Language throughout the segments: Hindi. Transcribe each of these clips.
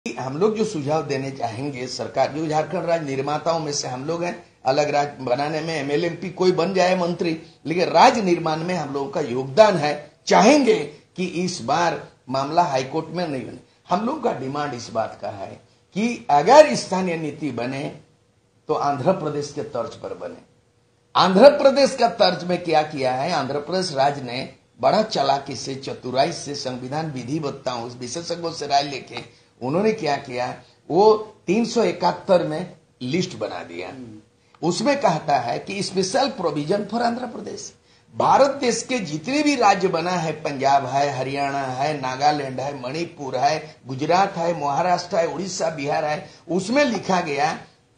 हम लोग जो सुझाव देने चाहेंगे, सरकार जो झारखंड राज्य निर्माताओं में से हम लोग हैं, अलग राज्य बनाने में एमएलए एमपी कोई बन जाए मंत्री, लेकिन राज्य निर्माण में हम लोगों का योगदान है। चाहेंगे कि इस बार मामला हाईकोर्ट में नहीं बने। हम लोग का डिमांड इस बात का है कि अगर स्थानीय नीति बने तो आंध्र प्रदेश के तर्ज पर बने। आंध्र प्रदेश का तर्ज में क्या किया है, आंध्र प्रदेश राज्य ने बड़ा चालाकी से, चतुराई से, संविधान विधिवत्ताओं विशेषज्ञों से राय लेके उन्होंने क्या किया, वो 371 में लिस्ट बना दिया। उसमें कहता है कि special provision for Andhra Pradesh. Bharat देश के जितने भी राज्य बना है, पंजाब है, हरियाणा है, नागालैंड है, मणिपुर है, गुजरात है, महाराष्ट्र है, उड़ीसा, बिहार है, उसमें लिखा गया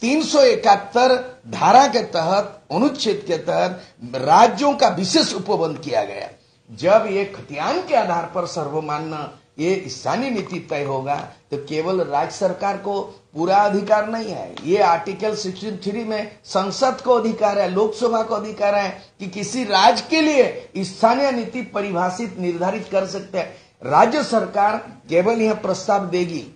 371 धारा के तहत, अनुच्छेद के तहत राज्यों का विशेष उपबंध किया गया। जब ये खतियान के आधार पर सर्वमान्य ये स्थानीय नीति तय होगा तो केवल राज्य सरकार को पूरा अधिकार नहीं है। ये आर्टिकल 63 में संसद को अधिकार है, लोकसभा को अधिकार है कि किसी राज्य के लिए स्थानीय नीति परिभाषित निर्धारित कर सकते हैं। राज्य सरकार केवल यह प्रस्ताव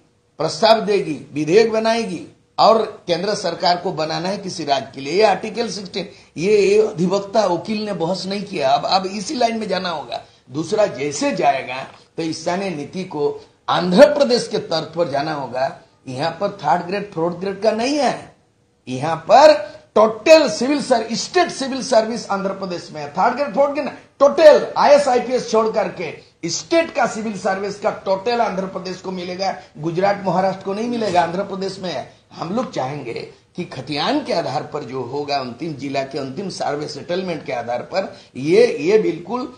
देगी, विधेयक बनाएगी और केंद्र सरकार को बनाना है किसी राज्य के लिए। ये आर्टिकल 16 ये अधिवक्ता वकील ने बहस नहीं किया। अब इसी लाइन में जाना होगा। दूसरा, जैसे जाएगा तो स्थानीय नीति को आंध्र प्रदेश के तर्ज पर जाना होगा। यहां पर थर्ड ग्रेड फोर्थ ग्रेड का नहीं है, यहां पर total state civil service Andhra Pradesh में है। Third grade fourth grade total IAS IPS छोड़ करके स्टेट का सिविल सर्विस का टोटल आंध्र प्रदेश को मिलेगा, गुजरात महाराष्ट्र को नहीं मिलेगा, आंध्र प्रदेश में है। हम लोग चाहेंगे कि खतियान के आधार पर जो होगा, अंतिम जिला के अंतिम सर्वे सेटलमेंट के आधार पर ये बिल्कुल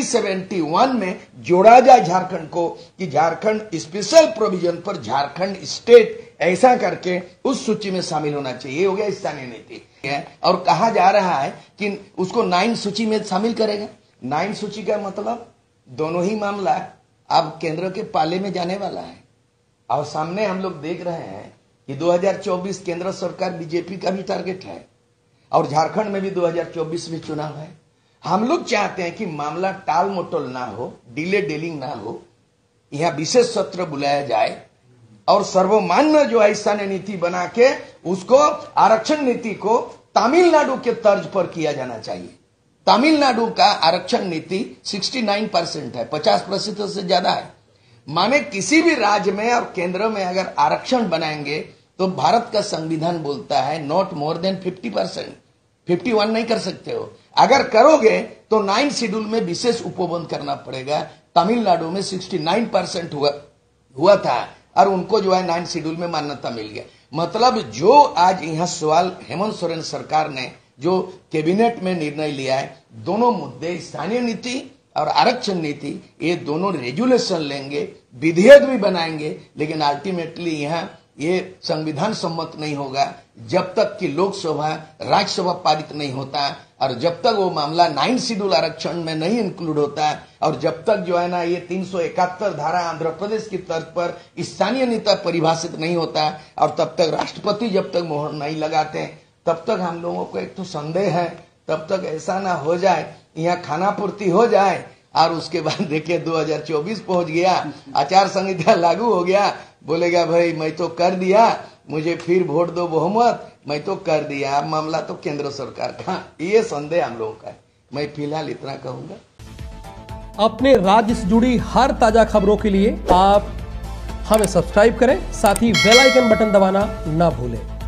371 में जोड़ा जाए झारखंड को, कि झारखंड स्पेशल प्रोविजन पर झारखंड स्टेट ऐसा करके उस सूची में शामिल होना चाहिए। हो गया स्थानीय नीति है। और कहा जा रहा है कि उसको 9 सूची में शामिल करेगा। 9 सूची का मतलब दोनों ही मामला अब केंद्र के पाले में जाने वाला है। और सामने हम लोग देख रहे हैं कि 2024 केंद्र सरकार बीजेपी का भी टारगेट है और झारखंड में भी 2024 में चुनाव है। हम लोग चाहते हैं कि मामला टाल मटोल ना हो, डिले डेलिंग ना हो, यहां विशेष सत्र बुलाया जाए और सर्वमान्य जो है स्थानीय नीति बना के उसको आरक्षण नीति को तमिलनाडु के तर्ज पर किया जाना चाहिए। तमिलनाडु का आरक्षण नीति 69% है, 50% से ज्यादा है। माने किसी भी राज्य में और केंद्र में अगर आरक्षण बनाएंगे तो भारत का संविधान बोलता है नॉट मोर देन 50%, 51 नहीं कर सकते हो। अगर करोगे तो 9 शेड्यूल में विशेष उपबंध करना पड़ेगा। तमिलनाडु में 69% हुआ था और उनको जो है 9 शेड्यूल में मान्यता मिल गया। मतलब जो आज यहां सवाल हेमंत सोरेन सरकार ने जो कैबिनेट में निर्णय लिया है, दोनों मुद्दे स्थानीय नीति और आरक्षण नीति, ये दोनों रेजुलेशन लेंगे, विधेयक भी बनाएंगे, लेकिन अल्टीमेटली यहां ये संविधान सम्मत नहीं होगा जब तक कि लोकसभा राज्यसभा पारित नहीं होता और जब तक वो मामला 9 शेड्यूल आरक्षण में नहीं इंक्लूड होता और जब तक जो है ना ये 371 धारा आंध्र प्रदेश की तर्ज पर स्थानीय नीति परिभाषित नहीं होता और तब तक राष्ट्रपति जब तक मोहर नहीं लगाते तब तक हम लोगों को एक तो संदेह है, तब तक ऐसा ना हो जाए यहाँ खाना पूर्ति हो जाए और उसके बाद देखिए 2024 पहुंच गया, आचार संहिता लागू हो गया, बोलेगा भाई मैं तो कर दिया, मुझे फिर वोट दो बहुमत, मैं तो कर दिया। मामला तो केंद्र सरकार का, ये संदेह हम लोगों का है। मैं फिलहाल इतना कहूंगा। अपने राज्य से जुड़ी हर ताजा खबरों के लिए आप हमें सब्सक्राइब करें, साथ ही बेल आइकन बटन दबाना ना भूलें।